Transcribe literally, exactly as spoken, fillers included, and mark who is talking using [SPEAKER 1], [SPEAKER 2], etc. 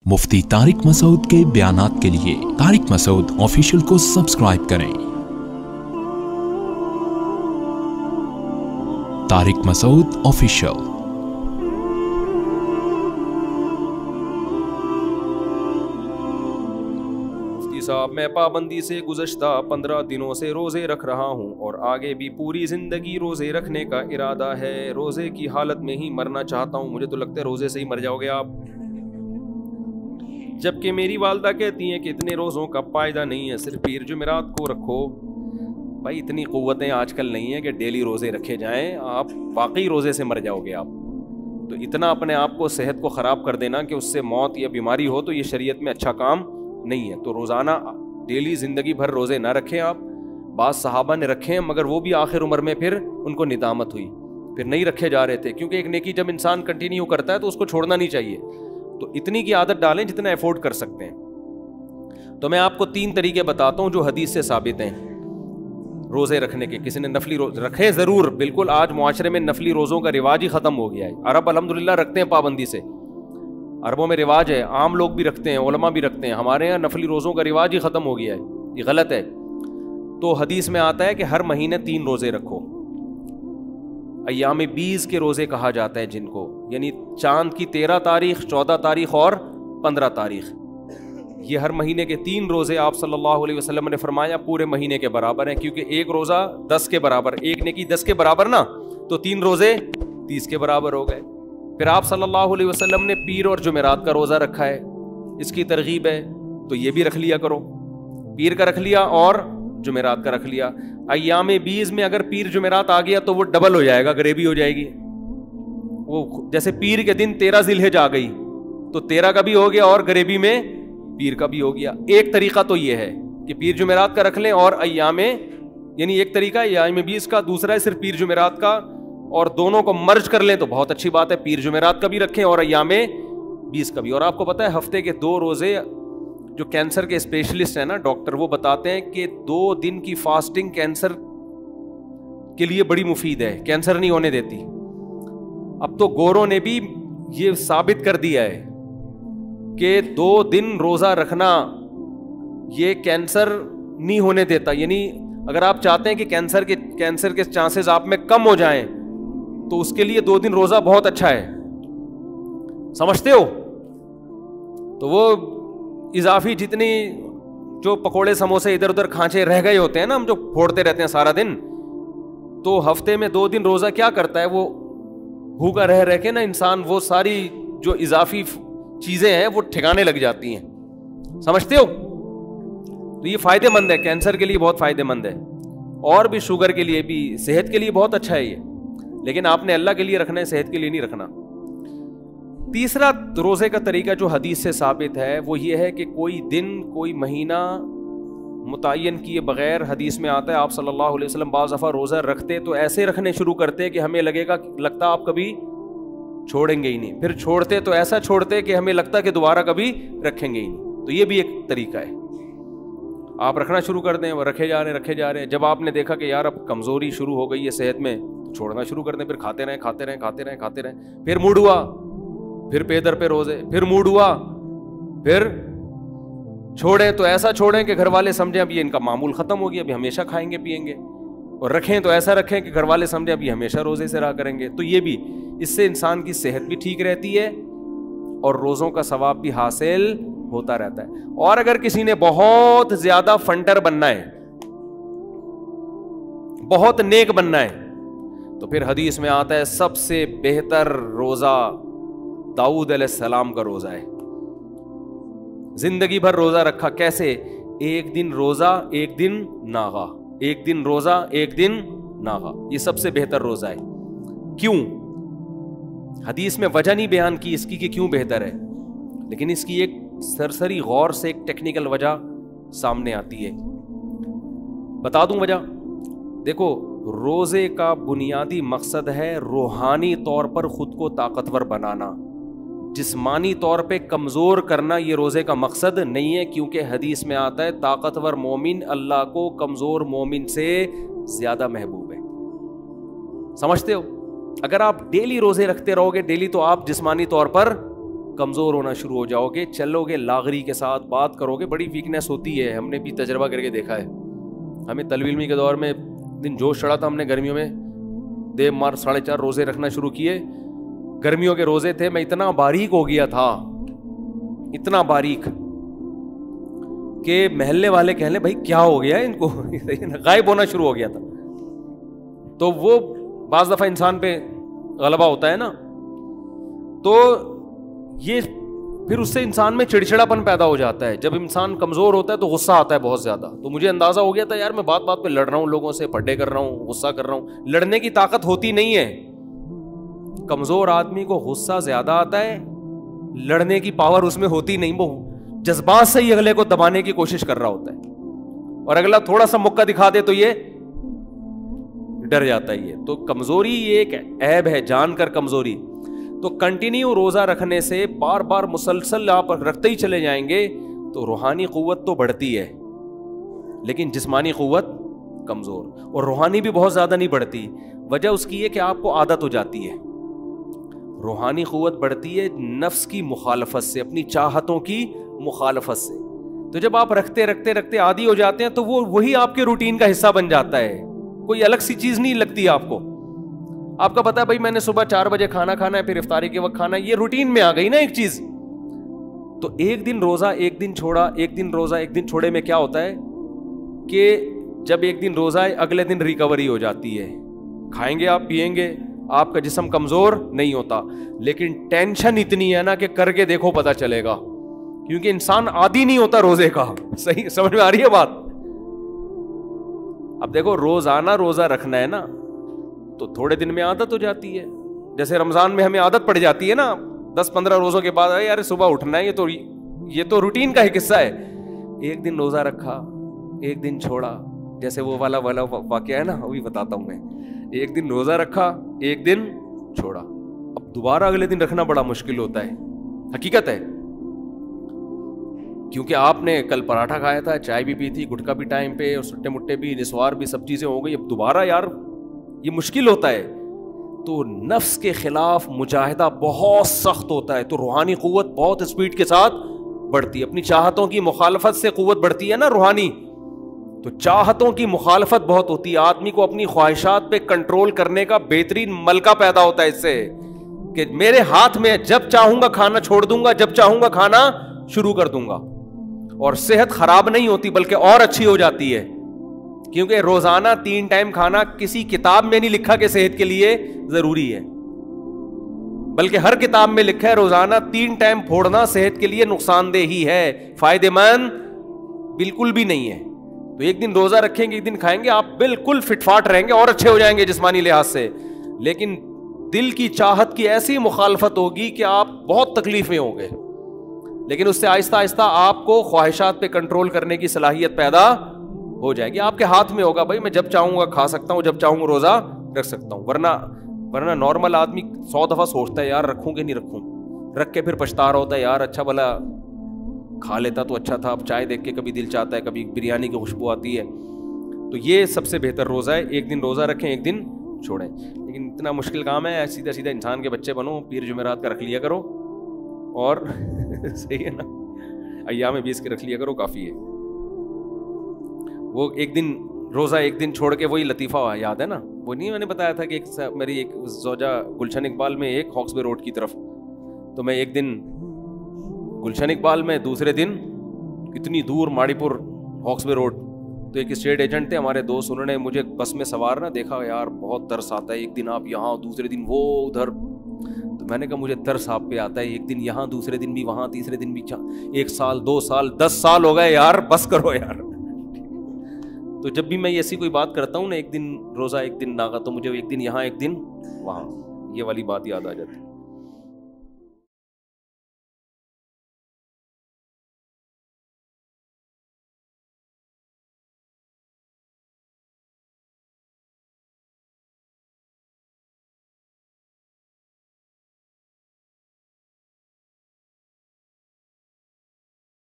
[SPEAKER 1] मुफ्ती तारिक मसूद के बयानात के लिए तारिक मसूद ऑफिशियल को सब्सक्राइब करें। तारिक मसूद ऑफिशियल।
[SPEAKER 2] मुफ्ती साहब, मैं पाबंदी से गुज़श्ता पंद्रह दिनों से रोज़े रख रहा हूँ और आगे भी पूरी ज़िंदगी रोज़े रखने का इरादा है। रोज़े की हालत में ही मरना चाहता हूँ। मुझे तो लगता है रोज़े से ही मर जाओगे आप, जबकि मेरी वालदा कहती हैं कि इतने रोज़ों का फ़ायदा नहीं है, सिर्फ पीर जुमेरात को रखो। भाई इतनी क़ुव्वतें आजकल नहीं है कि डेली रोज़े रखे जाएं, आप वाकई रोज़े से मर जाओगे आप। तो इतना अपने आप को, सेहत को ख़राब कर देना कि उससे मौत या बीमारी हो, तो ये शरीयत में अच्छा काम नहीं है। तो रोज़ाना डेली ज़िंदगी भर रोज़े ना रखें आप। बाद सहाबा ने रखे हैं, मगर वो भी आखिर उम्र में फिर उनको निदामत हुई, फिर नहीं रखे जा रहे थे, क्योंकि एक नेकी जब इंसान कंटिन्यू करता है तो उसको छोड़ना नहीं चाहिए। तो इतनी की आदत डालें जितना अफोर्ड कर सकते हैं। तो मैं आपको तीन तरीके बताता हूँ जो हदीस से साबित हैं रोज़े रखने के। किसी ने नफली रोज़े रखे ज़रूर, बिल्कुल आज मुआशरे में नफली रोज़ों का रिवाज ही ख़त्म हो गया है। अरब अल्हम्दुलिल्लाह रखते हैं पाबंदी से, अरबों में रिवाज है, आम लोग भी रखते हैं, उलमा भी रखते हैं। हमारे यहाँ नफली रोज़ों का रिवाज ही ख़त्म हो गया है, ये गलत है। तो हदीस में आता है कि हर महीने तीन रोज़े रखो। अय्याम बीस के रोज़े कहा जाता है जिनको, यानी चांद की तेरह तारीख, चौदह तारीख और पंद्रह तारीख, ये हर महीने के तीन रोज़े आप सल्लल्लाहु अलैहि वसल्लम ने फरमाया पूरे महीने के बराबर हैं, क्योंकि एक रोज़ा दस के बराबर, एक नेकी दस के बराबर ना, तो तीन रोज़े तीस के बराबर हो गए। फिर आप सल्लल्लाहु अलैहि वसल्लम ने पीर और जुमेरात का रोज़ा रखा है, इसकी तरगीब है, तो ये भी रख लिया करो। पीर का रख लिया और जुमेरात का रख लिया। अय्याम बीस में अगर पीर जुमेरात आ गया तो वो डबल हो जाएगा, गरीबी हो जाएगी। वो जैसे पीर के दिन तेरह जिलहिज आ गई तो तेरह का भी हो गया और गरीबी में पीर का भी हो गया। एक तरीका तो ये है कि पीर जुमेरात का रख लें और अय्याम, यानी एक तरीका है अय्याम बीस का, दूसरा है सिर्फ पीर जुमेरात का, और दोनों को मर्ज कर लें तो बहुत अच्छी बात है। पीर जुमेरात का भी रखें और अय्याम बीस का भी। और आपको पता है हफ्ते के दो रोजे, जो कैंसर के स्पेशलिस्ट हैं ना डॉक्टर, वो बताते हैं कि दो दिन की फास्टिंग कैंसर के लिए बड़ी मुफीद है, कैंसर नहीं होने देती। अब तो गोरों ने भी ये साबित कर दिया है कि दो दिन रोजा रखना ये कैंसर नहीं होने देता। यानी अगर आप चाहते हैं कि कैंसर के कैंसर के चांसेस आप में कम हो जाएं, तो उसके लिए दो दिन रोजा बहुत अच्छा है, समझते हो? तो वो इजाफी जितनी जो पकोड़े समोसे इधर उधर खांचे रह गए होते हैं ना, हम जो फोड़ते रहते हैं सारा दिन, तो हफ्ते में दो दिन रोजा क्या करता है, वो भूखा रह रह के ना इंसान, वो सारी जो इजाफी चीजें हैं वो ठिकाने लग जाती हैं, समझते हो? तो ये फायदेमंद है, कैंसर के लिए बहुत फायदेमंद है, और भी शुगर के लिए भी, सेहत के लिए बहुत अच्छा है ये। लेकिन आपने अल्लाह के लिए रखना है, सेहत के लिए नहीं रखना। तीसरा रोजे का तरीका जो हदीस से साबित है वो ये है कि कोई दिन, कोई महीना मुतय्यन किए बगैर, हदीस में आता है आप सल्लल्लाहु अलैहि वसल्लम बाज़ दफ़ा रोज़ा रखते तो ऐसे रखने शुरू करते कि हमें लगेगा लगता आप कभी छोड़ेंगे ही नहीं, फिर छोड़ते तो ऐसा छोड़ते कि हमें लगता कि दोबारा कभी रखेंगे ही नहीं। तो ये भी एक तरीका है, आप रखना शुरू कर दें, वो रखे जा रहे हैं रखे जा रहे हैं। जब आपने देखा कि यार अब कमज़ोरी शुरू हो गई है सेहत में, तो छोड़ना शुरू कर दें, फिर खाते रहें खाते रहें खाते रहें खाते रहें। फिर मूड हुआ, फिर पेदर पे रोजे, फिर मूड हुआ, फिर छोड़ें तो ऐसा छोड़ें कि घर वाले समझें अब ये इनका मामूल ख़त्म हो गया, अभी हमेशा खाएंगे पिएंगे, और रखें तो ऐसा रखें कि घर वाले समझें अभी हमेशा रोजे से रहा करेंगे। तो ये भी, इससे इंसान की सेहत भी ठीक रहती है और रोज़ों का सवाब भी हासिल होता रहता है। और अगर किसी ने बहुत ज्यादा फंटर बनना है, बहुत नेक बनना है, तो फिर हदीस में आता है सबसे बेहतर रोजा दाऊद अलैहिस्सलाम का रोजा है। जिंदगी भर रोजा रखा, कैसे? एक दिन रोजा एक दिन नागा, एक दिन रोजा एक दिन नागा, ये सबसे बेहतर रोजा है। क्यों? हदीस में वजह नहीं बयान की इसकी कि क्यों बेहतर है, लेकिन इसकी एक सरसरी गौर से एक टेक्निकल वजह सामने आती है। बता दूं वजह। देखो, रोजे का बुनियादी मकसद है रूहानी तौर पर खुद को ताकतवर बनाना, जिस्मानी तौर पे कमज़ोर करना ये रोज़े का मकसद नहीं है, क्योंकि हदीस में आता है ताकतवर मोमिन अल्लाह को कमज़ोर मोमिन से ज़्यादा महबूब है। समझते हो? अगर आप डेली रोज़े रखते रहोगे डेली, तो आप जिस्मानी तौर पर کمزور ہونا شروع ہو جاؤ گے. چلو گے لاغری کے ساتھ, بات کرو گے, بڑی ویکنیس ہوتی ہے, ہم نے بھی تجربہ کر کے دیکھا ہے. ہمیں طالب علمی کے دور میں دن جوش چڑھا تھا, ہم نے گرمیوں میں دیو مار ساڑھے چار روزے رکھنا شروع کیے. گرمیوں کے روزے تھے, میں اتنا باریک ہو گیا تھا, اتنا باریک کہ محلے والے کہہ لیں بھائی کیا ہو گیا ان کو, غائب ہونا شروع ہو گیا تھا. تو وہ بعض دفعہ انسان پہ غلبہ ہوتا ہے نا, تو یہ پھر اس سے انسان میں چڑچڑاپن پیدا ہو جاتا ہے. جب انسان کمزور ہوتا ہے تو غصہ آتا ہے بہت زیادہ. تو مجھے اندازہ ہو گیا تھا یار میں بات بات پہ لڑ رہا ہوں لوگوں سے, پھڈے کر رہا ہوں, غصہ کر رہا ہوں. لڑنے کی طاقت ہوتی نہیں ہے. کمزور آدمی کو غصہ زیادہ آتا ہے, لڑنے کی پاور اس میں ہوتی نہیں. وہ جذبات سے ہی اگلے کو دبانے کی کوشش کر رہا ہوتا ہے, اور اگلا تھوڑا سا موقع دکھا دے تو یہ ڈر جاتا ہے. یہ تو کمزوری یہ ایک عیب ہے, جان کر کمزوری. تو کنٹینیو روزہ رکھنے سے, بار بار مسلسل آپ رکھتے ہی چلے جائیں گے تو روحانی قوت تو بڑھتی ہے, لیکن جسمانی قوت کمزور. اور روحانی بھی بہت زیادہ نہیں بڑھتی. وجہ اس کی ہے کہ آپ کو عادت ہو جاتی ہے. روحانی قوت بڑھتی ہے نفس کی مخالفت سے, اپنی چاہتوں کی مخالفت سے. تو جب آپ رکھتے رکھتے رکھتے عادی ہو جاتے ہیں تو وہ وہی آپ کے روٹین کا حصہ بن جاتا ہے, کوئی الگ سی چیز نہیں لگتی آپ کو. آپ کا پتا ہے بھائی میں نے صبح چار بجے کھانا کھانا ہے, پھر افطاری کے وقت کھانا ہے, یہ روٹین میں آ گئی نا ایک چیز. تو ایک دن روزہ ایک دن چھوڑا, ایک دن روزہ ایک دن چھوڑے میں کیا ہوتا ہے کہ جب ایک دن روزہ ہے اگلے دن ریکوری ہو جاتی ہے. کھائیں گے آپ, پیئیں گے, آپ کا جسم کمزور نہیں ہوتا, لیکن ٹینشن اتنی ہے نا کہ کر کے دیکھو پتا چلے گا, کیونکہ انسان عادی نہیں ہوتا روزے کا. صحیح سمجھ میں آ رہی ہے بات؟ اب دیکھو روزانہ روزہ رکھنا ہے نا تو تھوڑے دن میں عادت ہو جاتی ہے. جیسے رمضان میں ہمیں عادت پڑ جاتی ہے نا, دس پندرہ روزوں کے بعد یار صبح اٹھنا ہے, یہ تو یہ تو روٹین کا ایک حصہ ہے. ایک دن روزہ رکھا, ایک دن چھوڑا, جیسے وہ والا والا واقعہ ہے نا, وہ بھی بتاتا ہوں میں. ایک دن روزہ رکھا, ایک دن چھوڑا, اب دوبارہ اگلے دن رکھنا بڑا مشکل ہوتا ہے. حقیقت ہے, کیونکہ آپ نے کل پراٹھا کھایا تھا, چائے بھی پی تھی, گٹکا بھی ٹائم پہ, اور سٹے مٹے بھی, نسوار بھی, سب چیزیں ہو گئی. اب دوبارہ یار یہ مشکل ہوتا ہے. تو نفس کے خلاف مجاہدہ بہت سخت ہوتا ہے. تو روحانی قوت بہت اسپیڈ کے ساتھ بڑھتی ہے. اپنی چاہتوں کی مخالفت سے قوت بڑھتی ہے نا روحانی. تو چاہتوں کی مخالفت بہت ہوتی ہے. آدمی کو اپنی خواہشات پہ کنٹرول کرنے کا بہترین ملکہ پیدا ہوتا ہے اس سے, کہ میرے ہاتھ میں جب چاہوں گا کھانا چھوڑ دوں گا, جب چاہوں گا کھانا شروع کر دوں گا. اور صحت خراب نہیں ہوتی بلکہ اور اچھی ہو جاتی ہے, کیونکہ روزانہ تین ٹائم کھانا کسی کتاب میں نہیں لکھا کہ صحت کے لیے ضروری ہے, بلکہ ہر کتاب میں لکھا ہے روزانہ تین ٹائم پھوڑنا صحت کے لیے نقصان دہ ہی ہے, فائدے مند بالکل بھی نہیں ہے. تو ایک دن روزہ رکھیں گے, ایک دن کھائیں گے, آپ بالکل فٹ فاٹ رہیں گے اور اچھے ہو جائیں گے جسمانی لحاظ سے. لیکن دل کی چاہت کی ایسی مخالفت ہوگی کہ آپ بہت تکلیف میں ہوں گے. لیکن اس سے آہستہ آہستہ آپ کو خواہشات پہ کنٹرول کرنے کی صلاحیت پیدا ہو جائے گی. آپ کے ہاتھ میں ہوگا بھائی, میں جب چاہوں گا کھا سکتا ہوں, جب چاہوں گا روزہ رکھ سکتا ہوں. ورنہ ورنہ نارمل آدمی سو دفعہ سوچتا ہے یار رکھوں کہ نہیں رکھوں, رکھ کے پھر پچھتا رہا ہوتا ہے یار اچھا بھلا کھا لیتا تو اچھا تھا, اب چائے دیکھ کے کبھی دل چاہتا ہے, کبھی بریانی کی خوشبو آتی ہے. تو یہ سب سے بہتر روزہ ہے, ایک دن روزہ رکھیں ایک دن چھوڑیں. لیکن اتنا مشکل کام ہے, سیدھا سیدھا انسان کے بچے بنو, پیر جمعرات کا رکھ لیا کرو, اور صحیح ہے نا, ایام بیس کے رکھ لیا کرو, کافی ہے. وہ ایک دن روزہ ایک دن چھوڑ کے, وہی لطیفہ یاد ہے نا, وہ نہیں میں نے بتایا تھا کہ ایک میری ایک زوجہ گلشن اقبال میں, ایک ہاکس بے روڈ کی طرف, تو میں ایک دن گلشن اقبال میں, دوسرے دن کتنی دور ماڑی پور ہاکس بے روڈ. تو ایک اسٹیٹ ایجنٹ تھے ہمارے دوست, انہوں نے مجھے بس میں سوار نہ دیکھا, یار بہت ترس آتا ہے, ایک دن آپ یہاں, دوسرے دن وہ ادھر. تو میں نے کہا مجھے ترس آپ پہ آتا ہے, ایک دن یہاں, دوسرے دن بھی وہاں, تیسرے دن بھی, ایک سال, دو سال, دس سال ہو گئے یار, بس کرو یار. تو جب بھی میں ایسی کوئی بات کرتا ہوں نا, ایک دن روزہ ایک دن ناغا, تو مجھے ایک دن یہاں ایک دن وہاں, یہ والی بات یاد آ جاتی ہے.